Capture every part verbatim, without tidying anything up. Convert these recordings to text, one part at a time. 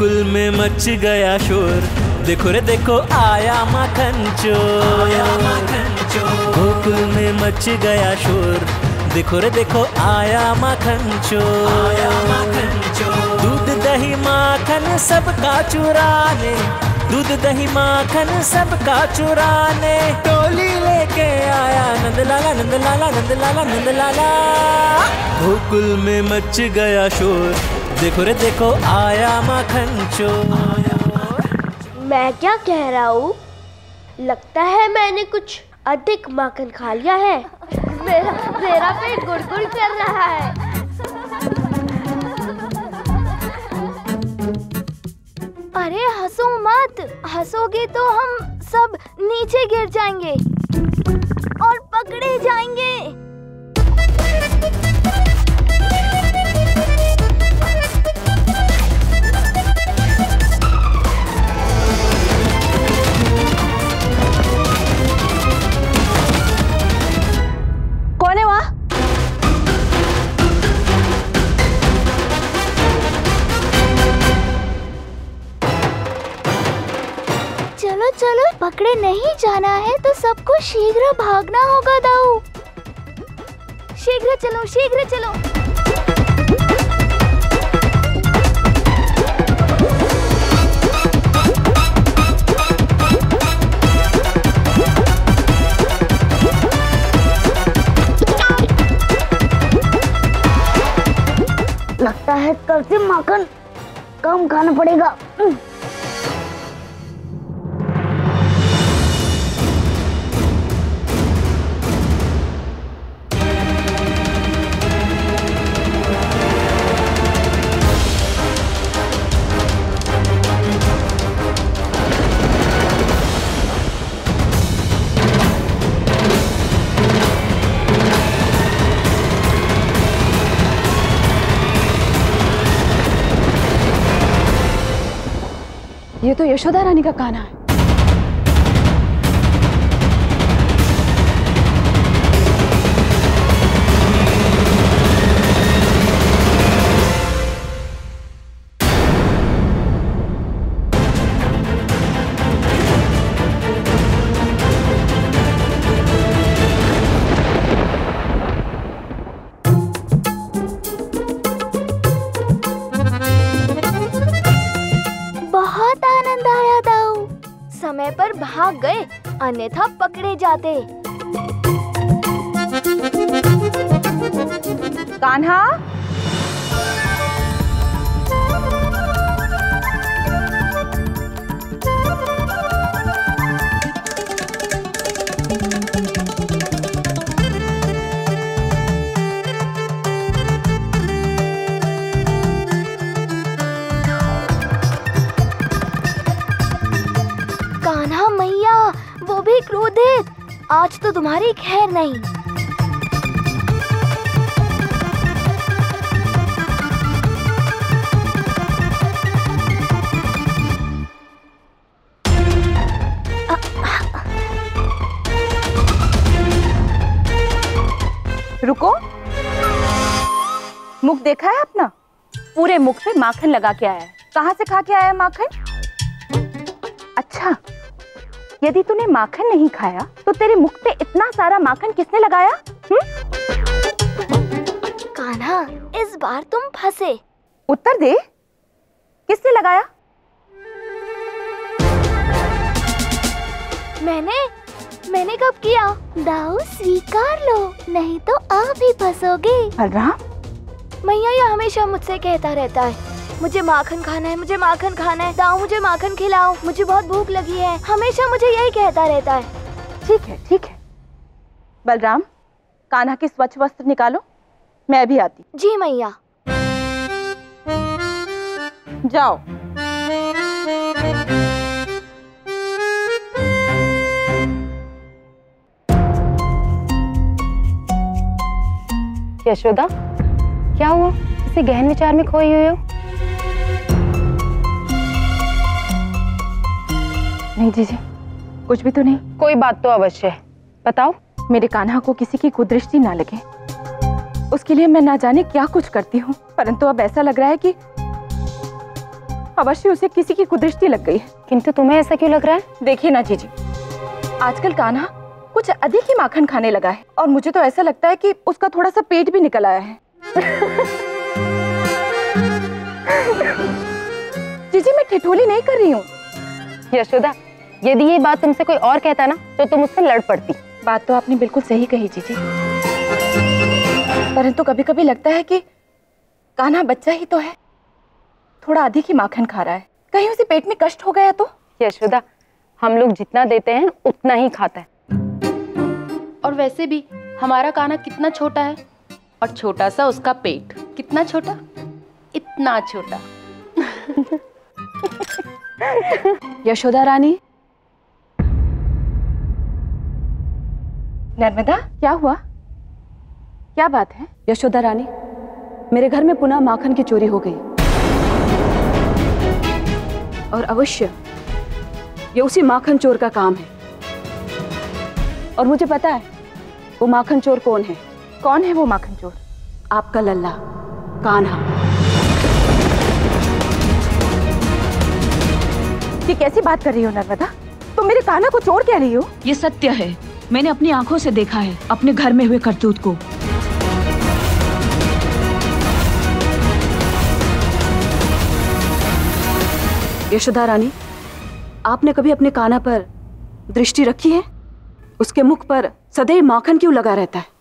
गोकुल में मच गया शोर, देखो रे देखो आया माखन चोर, आया माखन चोर। गोकुल में मच गया शोर, देखो रे देखो आया माखन चोर, आया माखन चोर। दूध दही माखन सबका चुराने, दूध दही माखन सबका चुराने, टोली लेके आया नंद लाला नंद लाला नंद लाला नंद लाला। गोकुल में मच गया शोर, देखो रे देखो आया माखन चोर। मैं क्या कह रहा हूँ, लगता है मैंने कुछ अधिक माखन खा लिया है। मेरा मेरा पेट गुड़गुड़ कर रहा है। अरे हंसो मत, हंसोगे तो हम सब नीचे गिर जाएंगे और पकड़े जाएंगे। कौन है वहाँ? चलो चलो, पकड़े नहीं जाना है तो सबको शीघ्र भागना होगा दाऊ। शीघ्र चलो, शीघ्र चलो। लगता है कल से माखन कम खाना पड़ेगा। ये तो यशोदा रानी का कान्हा है। समय पर भाग गए, अन्यथा पकड़े जाते। कान्हा, कान्हा मैया, वो भी क्रोधित। आज तो तुम्हारी खैर नहीं। रुको, मुख देखा है अपना? पूरे मुख पे माखन लगा के आया है। कहाँ से खा के आया माखन? अच्छा, यदि तूने माखन नहीं खाया तो तेरे मुख पे इतना सारा माखन किसने लगाया? हुँ? कान्हा, इस बार तुम फंसे। उत्तर दे, किसने लगाया? मैंने मैंने कब किया? दाऊ स्वीकार लो, नहीं तो आप भी फंसोगे। बलराम, मैया ये हमेशा मुझसे कहता रहता है, मुझे माखन खाना है, मुझे माखन खाना है। दाऊ मुझे माखन खिलाओ, मुझे बहुत भूख लगी है। हमेशा मुझे यही कहता रहता है। ठीक है ठीक है। बलराम, कान्हा के स्वच्छ वस्त्र निकालो, मैं भी आती। जी मैया। जाओ। यशोदा, क्या हुआ? किसी गहन विचार में खोई हुई हो? नहीं जीजी, कुछ भी तो नहीं। कोई बात तो अवश्य है, बताओ। मेरे कान्हा को किसी की कुदृष्टि ना लगे, उसके लिए मैं ना जाने क्या कुछ करती हूँ, परंतु अब ऐसा लग रहा है कि अवश्य उसे किसी की कुदृष्टि लग गई है। किंतु तुम्हें ऐसा क्यों लग रहा है? देखिए ना जीजी, आजकल कान्हा कुछ अधिक ही माखन खाने लगा है और मुझे तो ऐसा लगता है कि उसका थोड़ा सा पेट भी निकल आया है। जीजी मैं ठिठोली नहीं कर रही हूँ। यशोदा, यदि ये बात तुमसे कोई और कहता ना तो तुम उससे लड़ पड़ती। बात तो आपने बिल्कुल सही कही जीजी, परंतु कभी कभी लगता है कि कान्हा बच्चा ही तो है, थोड़ा अधिक ही माखन खा रहा है, कहीं उसे पेट में कष्ट हो गया तो। यशोदा, हम लोग जितना देते हैं उतना ही खाता है। और वैसे भी हमारा कान्हा कितना छोटा है और छोटा सा उसका पेट। कितना छोटा? इतना छोटा। यशोदा रानी। नर्मदा, क्या हुआ? क्या बात है? यशोदा रानी, मेरे घर में पुनः माखन की चोरी हो गई और अवश्य ये उसी माखन चोर का काम है। और मुझे पता है वो माखन चोर कौन है। कौन है वो माखन चोर? आपका लल्ला कान्हा। ये कैसी बात कर रही हो नर्मदा? तुम मेरे कान्हा को चोर कह रही हो? ये सत्य है, मैंने अपनी आंखों से देखा है अपने घर में हुए करतूत को। यशोदा रानी, आपने कभी अपने कान्हा पर दृष्टि रखी है? उसके मुख पर सदैव माखन क्यों लगा रहता है?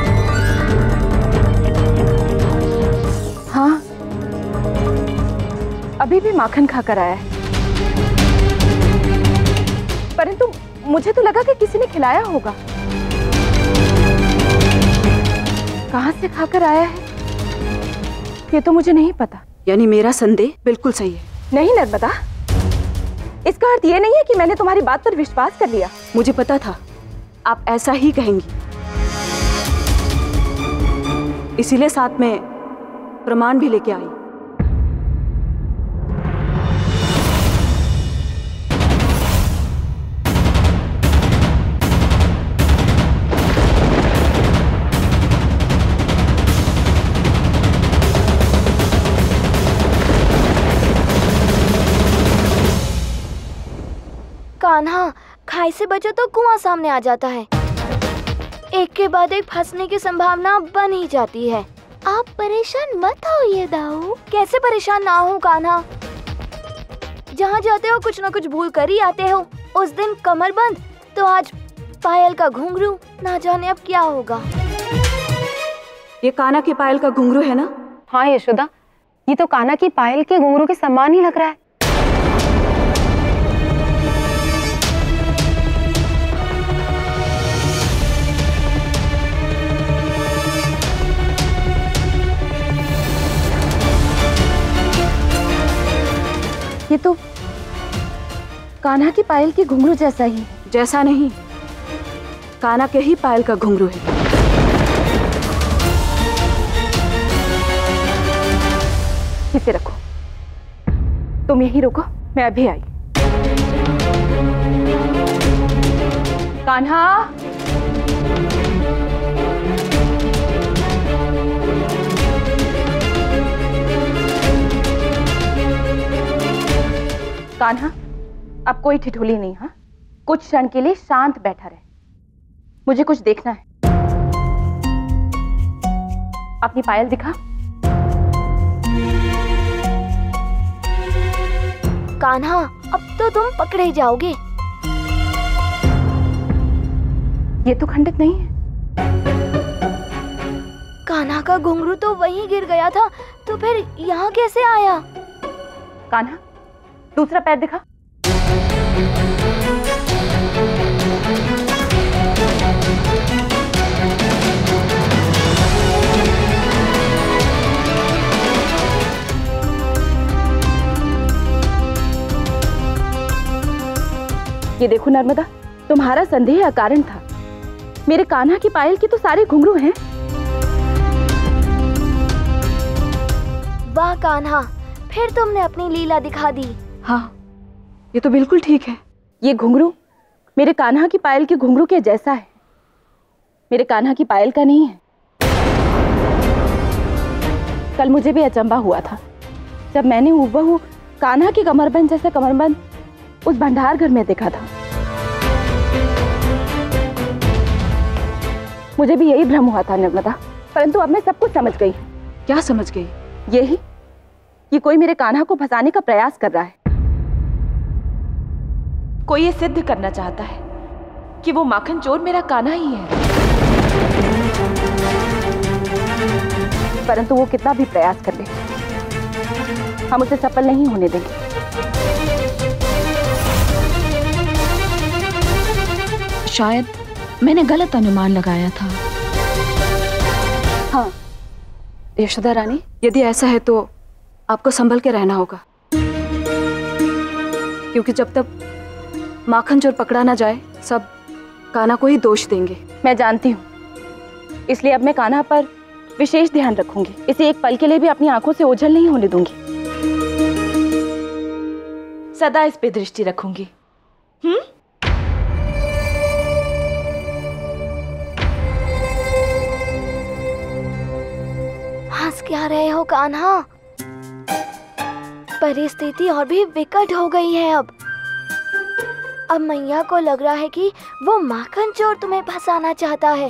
हाँ, अभी भी माखन खाकर आया है, परंतु मुझे तो लगा कि किसी ने खिलाया होगा। कहाँ से खाकर आया है ये तो मुझे नहीं पता। यानी मेरा संदेह बिल्कुल सही है। नहीं नर्मदा, इसका अर्थ ये नहीं है कि मैंने तुम्हारी बात पर विश्वास कर लिया। मुझे पता था आप ऐसा ही कहेंगी, इसीलिए साथ में प्रमाण भी लेके आई। कान्हा, खाई से बचो तो कुआं सामने आ जाता है। एक के बाद एक फंसने की संभावना बन ही जाती है। आप परेशान मत होइए दाऊ। कैसे परेशान ना हो कान्हा, जहाँ जाते हो कुछ न कुछ भूल कर ही आते हो। उस दिन कमर बंद तो आज पायल का घुंघरू, ना जाने अब क्या होगा। ये कान्हा के पायल का घुंघरू है ना? हाँ यशोदा, ये तो कान्हा की पायल के घुंघरू के समान ही लग रहा है। ये तो कान्हा की पायल के घुंघरू जैसा ही। जैसा नहीं, कान्हा के ही पायल का घुंघरू है। इसे रखो, तुम यहीं रुको, मैं अभी आई। कान्हा, कान्हा, अब कोई ठिठुली नहीं। हाँ, कुछ क्षण के लिए शांत बैठा रहे, मुझे कुछ देखना है। अपनी पायल दिखा। कान्हा, अब तो तुम पकड़े ही जाओगे। ये तो खंडित नहीं है। कान्हा का घुंघरू तो वहीं गिर गया था, तो फिर यहाँ कैसे आया? कान्हा, दूसरा पैर दिखा। ये देखो नर्मदा, तुम्हारा संदेह अकारण था। मेरे कान्हा की पायल के तो सारे घुंघरू हैं। वाह कान्हा, फिर तुमने अपनी लीला दिखा दी। हाँ, ये तो बिल्कुल ठीक है। ये घुंघरू मेरे कान्हा की पायल के घुंघरू के जैसा है, मेरे कान्हा की पायल का नहीं है। कल मुझे भी अचंभा हुआ था जब मैंने हूबहू कान्हा की कमरबंद जैसा कमरबंद उस भंडार घर में देखा था। मुझे भी यही भ्रम हुआ था नर्मदा, परंतु अब मैं सब कुछ समझ गई। क्या समझ गई? यही कि कोई मेरे कान्हा को फंसाने का प्रयास कर रहा है। कोई ये सिद्ध करना चाहता है कि वो माखन चोर मेरा कान्हा ही है। परंतु वो कितना भी प्रयास कर ले, हम उसे सफल नहीं होने देंगे। शायद मैंने गलत अनुमान लगाया था। हाँ यशोदा रानी, यदि ऐसा है तो आपको संभल के रहना होगा, क्योंकि जब तक माखन चोर पकड़ा ना जाए सब कान्हा को ही दोष देंगे। मैं जानती हूँ, इसलिए अब मैं कान्हा पर विशेष ध्यान रखूंगी। इसे एक पल के लिए भी अपनी आंखों से ओझल नहीं होने दूंगी। सदा इस पे दृष्टि रखूंगी। हम्म? हंस क्या रहे हो कान्हा? परिस्थिति और भी विकट हो गई है। अब अब मैया को लग रहा है कि वो माखन चोर तुम्हें फंसाना चाहता है।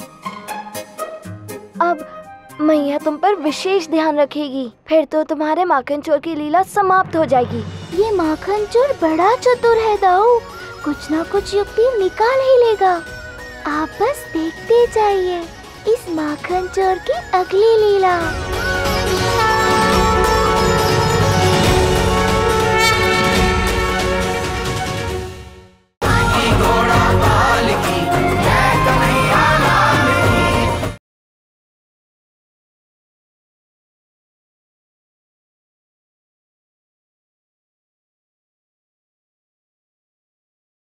अब मैया तुम पर विशेष ध्यान रखेगी, फिर तो तुम्हारे माखन चोर की लीला समाप्त हो जाएगी। ये माखन चोर बड़ा चतुर है दाऊ, कुछ ना कुछ युक्ति निकाल ही लेगा। आप बस देखते जाइए इस माखन चोर की अगली लीला।